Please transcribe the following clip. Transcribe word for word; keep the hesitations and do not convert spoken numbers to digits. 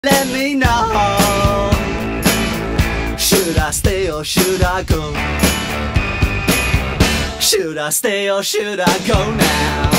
Let me know. Should I stay or should I go? Should I stay or should I go now?